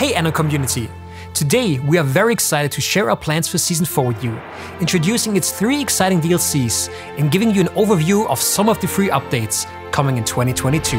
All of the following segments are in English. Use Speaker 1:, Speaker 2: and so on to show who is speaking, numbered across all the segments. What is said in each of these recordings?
Speaker 1: Hey Anno community! Today we are very excited to share our plans for Season 4 with you, introducing its 3 exciting DLCs and giving you an overview of some of the free updates coming in 2022.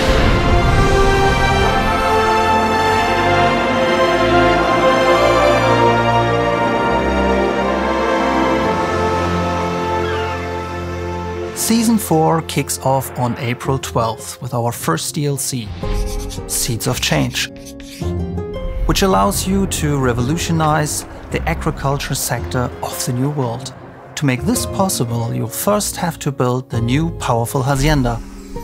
Speaker 2: Season 4 kicks off on April 12th with our first DLC, Seeds of Change, which allows you to revolutionize the agriculture sector of the new world. To make this possible, you'll first have to build the new powerful hacienda,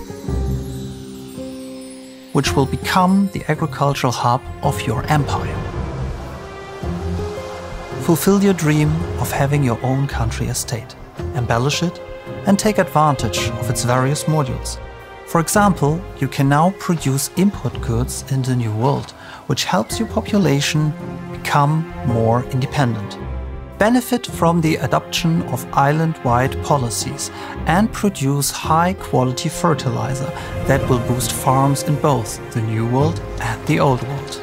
Speaker 2: which will become the agricultural hub of your empire. Fulfill your dream of having your own country estate, embellish it, and take advantage of its various modules. For example, you can now produce input goods in the new world, which helps your population become more independent. Benefit from the adoption of island-wide policies and produce high-quality fertilizer that will boost farms in both the new world and the old world.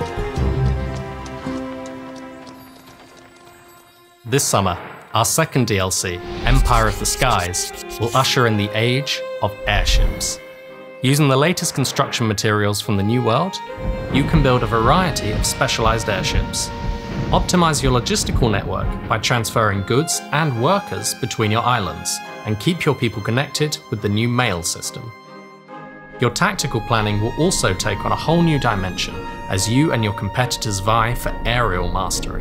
Speaker 3: This summer, our second DLC, Empire of the Skies, will usher in the age of airships. Using the latest construction materials from the New World, you can build a variety of specialized airships. Optimize your logistical network by transferring goods and workers between your islands, and keep your people connected with the new mail system. Your tactical planning will also take on a whole new dimension as you and your competitors vie for aerial mastery.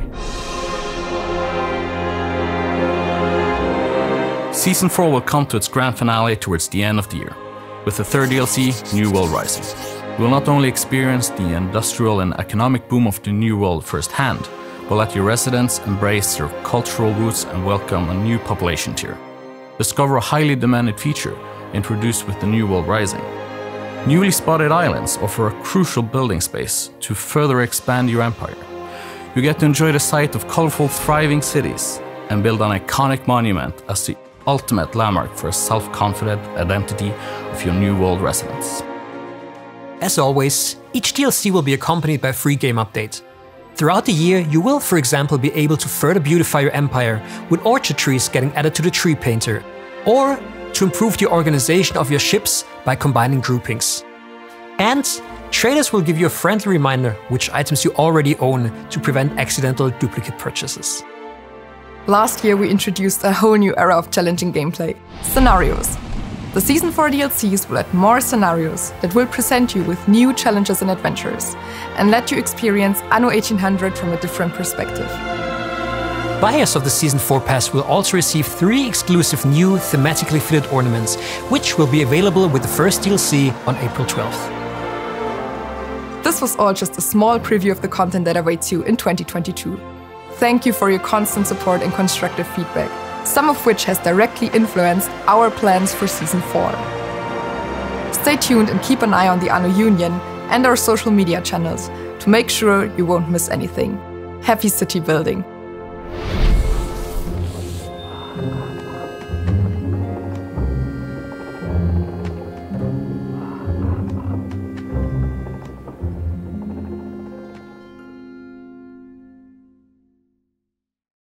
Speaker 4: Season 4 will come to its grand finale towards the end of the year, with the third DLC, New World Rising. We will not only experience the industrial and economic boom of the New World firsthand, but let your residents embrace their cultural roots and welcome a new population tier. Discover a highly demanded feature introduced with the New World Rising. Newly spotted islands offer a crucial building space to further expand your empire. You get to enjoy the sight of colorful, thriving cities and build an iconic monument as the ultimate landmark for a self-confident identity of your New World residents.
Speaker 1: As always, each DLC will be accompanied by a free game update. Throughout the year, you will, for example, be able to further beautify your empire with orchard trees getting added to the tree painter, or to improve the organization of your ships by combining groupings. And traders will give you a friendly reminder which items you already own to prevent accidental duplicate purchases.
Speaker 5: Last year we introduced a whole new era of challenging gameplay, scenarios. The Season 4 DLCs will add more scenarios that will present you with new challenges and adventures, and let you experience Anno 1800 from a different perspective.
Speaker 1: Buyers of the Season 4 Pass will also receive 3 exclusive new thematically fitted ornaments, which will be available with the first DLC on April 12th.
Speaker 5: This was all just a small preview of the content that awaits you in 2022. Thank you for your constant support and constructive feedback, some of which has directly influenced our plans for Season 4. Stay tuned and keep an eye on the Anno Union and our social media channels to make sure you won't miss anything. Happy city building!